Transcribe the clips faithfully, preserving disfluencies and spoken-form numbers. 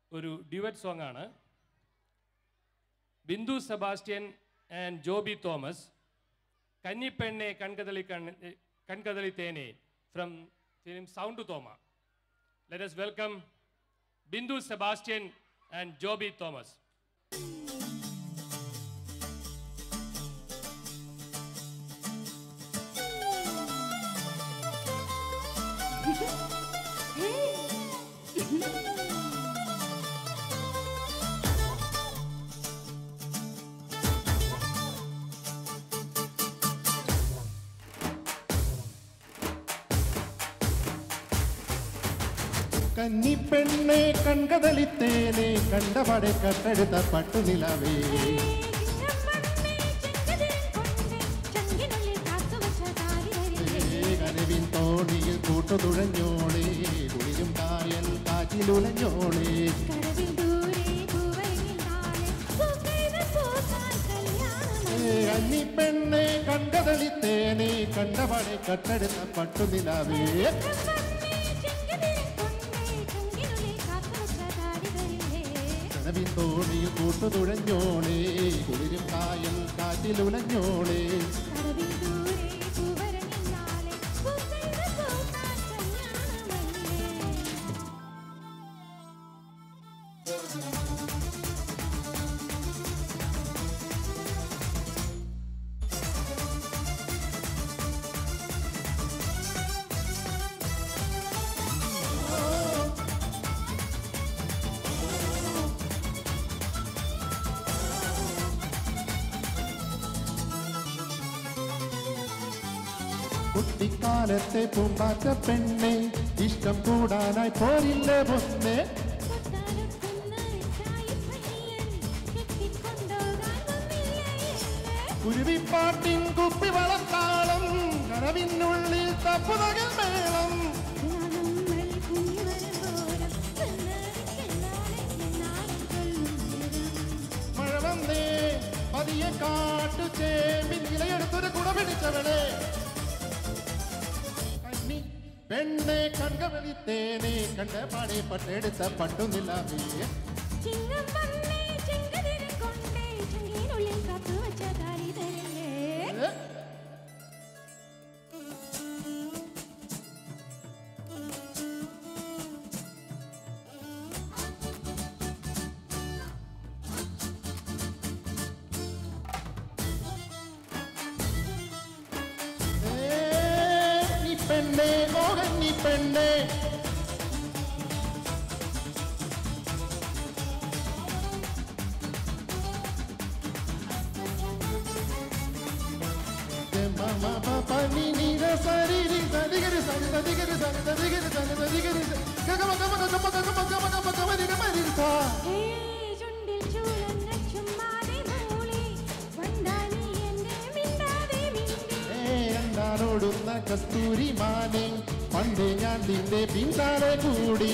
ഒരു duet song ആണ്. Bindu Sebastian and Joby Thomas, കന്നിപ്പെണ്ണെ കൺകദളി കൺകദളി തേനെ from film Sound Thoma. Let us welcome Bindu Sebastian and Joby Thomas. കന്നിപ്പെണ്ണെ കൺകദളിത്തേനെ കണ്ടപടെ കട്ടെടുത്ത പട്ടുനിലവേ കനവിൻ തോണിയിൽ കൂട്ടുതുഴഞ്ഞോളേ കുളിരും കായൽ കാറ്റിലുലഞ്ഞോളേ കന്നിപ്പെണ്ണെ കൺകദളിത്തേനെ കണ്ടപടെ കട്ടെടുത്ത പട്ടുനിലവേ തോണിയിൽ കൂട്ടുതുഴഞ്ഞോളേ കുളിരും കായൽ കാറ്റിലുലഞ്ഞോളേ കുട്ടിക്കാലത്തെ പൂമ്പാറ്റ പെണ്ണെ ഇഷ്ടം കൂടാനായി പോരില്ലേ പൊന്നെ കുരുവിപ്പാട്ടിൻ കുപ്പി വളർത്താളം കനവിനുള്ളിൽ തപ്പുതകൽ മേളം മഴ വന്നേ പതിയെ കാട്ടു ചേമ്പിൻ ഇലയെടുത്തൊരു കുട പിടിച്ചവളെ പെണ്ണെ കൺകദളിത്തേനെ കണ്ടപാടെ പട്ടെടുത്ത പട്ടുനിലവേ പെണ്ണെ മോഹന്നി പെണ്ണെ പനി നീര സരിരി സരിഗരി സരി സരിഗരി സരി സരിഗരി സരി സരിഗരി ഗഗമ ഗമ ഗമ ഗമ ഗമ ഗമ ഗമ ഗമ മരിസ ോടുന്ന കസ്തൂരി മാനെ പണ്ട് ഞാൻ നിന്റെ പിന്നാലെ കൂടി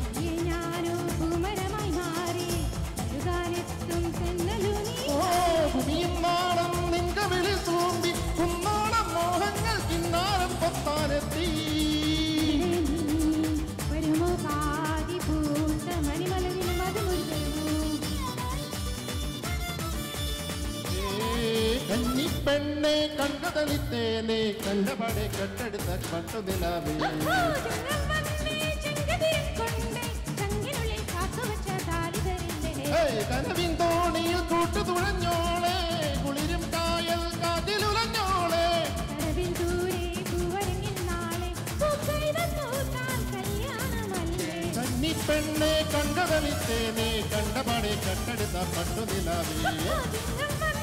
ഭൂമിയും നാളം നിന്റെ വിളി തൂമ്പി കുന്നോളം മോഹങ്ങൾ കിന്നാരം പൊത്താനെത്തി കന്നിപ്പെണ്ണെ കൺകദളിത്തേനെ കണ്ടപടെ കട്ടെടുത്ത പട്ടുനിലവേ കനവിൻ തോണിയിൽ കൂട്ടുതുഴഞ്ഞോളെ കുളിരും കായൽ കാറ്റിലുലഞ്ഞോളെ കന്നിപ്പെണ്ണെ കൺകദളിത്തേനെ കണ്ടപടെ കട്ടെടുത്ത പട്ടുനിലവേ